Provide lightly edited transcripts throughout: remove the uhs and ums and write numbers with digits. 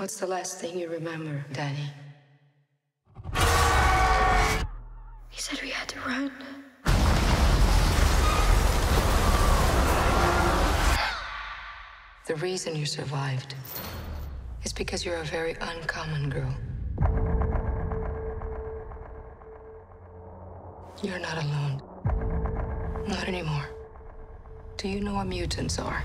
What's the last thing you remember, Danny? He said we had to run. The reason you survived is because you're a very uncommon girl. You're not alone. Not anymore. Do you know what mutants are?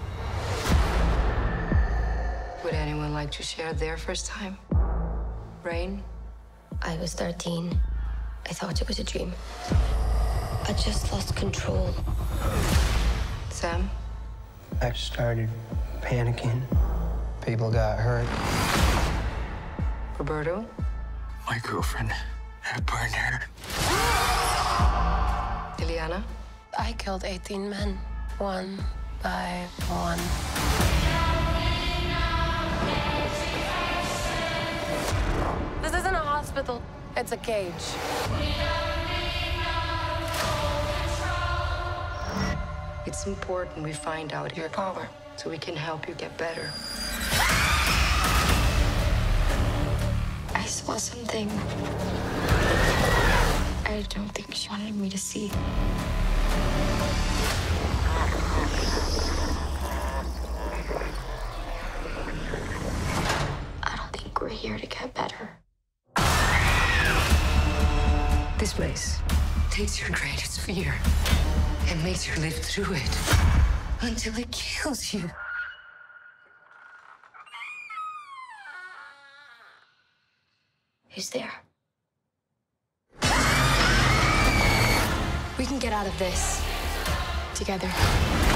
Would anyone like to share their first time? Rain? I was 13. I thought it was a dream. I just lost control. Sam? I started panicking. People got hurt. Roberto? My girlfriend had burned her. Iliana? I killed 18 men, one by one. This isn't a hospital, it's a cage. It's important we find out your power so we can help you get better. I saw something I don't think she wanted me to see. I don't think we're here to get better. This place takes your greatest fear and makes you live through it until it kills you. Who's there? We can get out of this together.